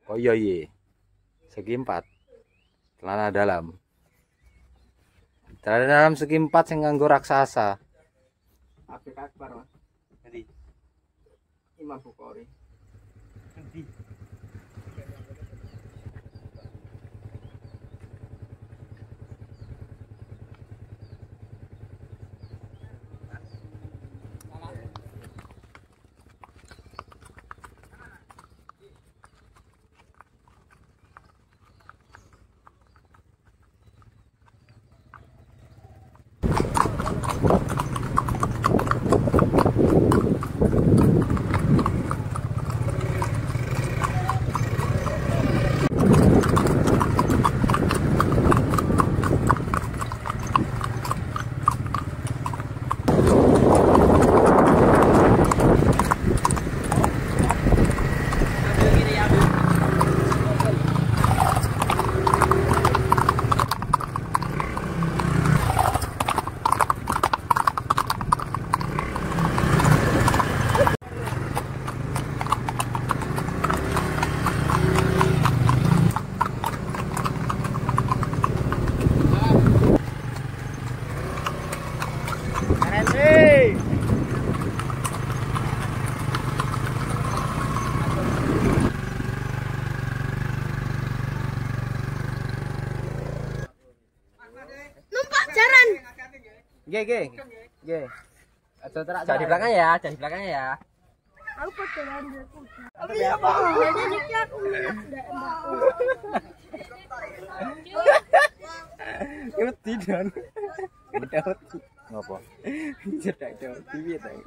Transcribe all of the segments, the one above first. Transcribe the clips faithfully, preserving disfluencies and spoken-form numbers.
Oh iya iya. Segi empat. Celana dalam. Celana dalam segi empat sing nganggo raksasa. Apik Akbar, Mas. Jadi Imam Bukhari. nanti Numpak jaran. Nggih, nggih. Nggih. Aja terak. jangan di belakang ya, jangan di belakang ya. Aku pedolan aku. Iya, Pak. Jadi niki aku minat ndak mbakku. Iku tidon. Gedot. Ngopo? Cedak dong. Piye ta?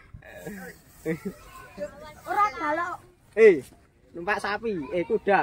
Ora galak. Eh, numpak sapi, eh kuda.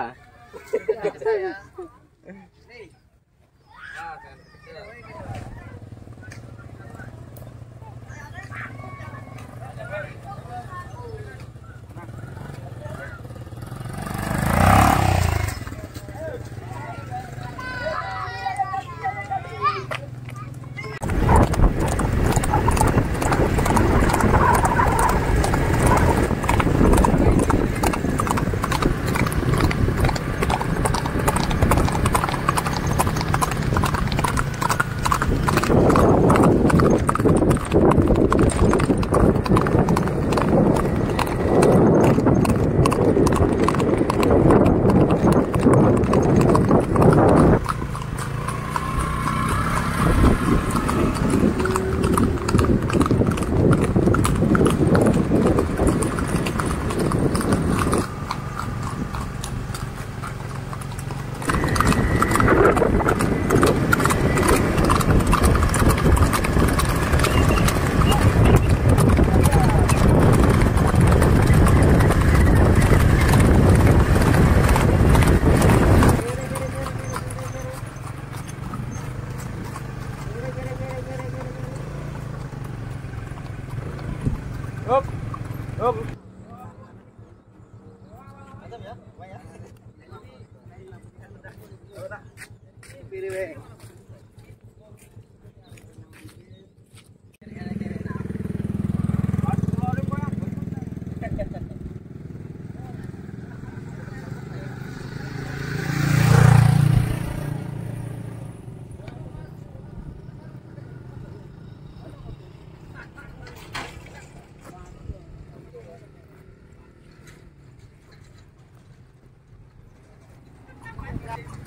Hop. Hop. Mantap ya, lumayan. Pilih we. Thank you.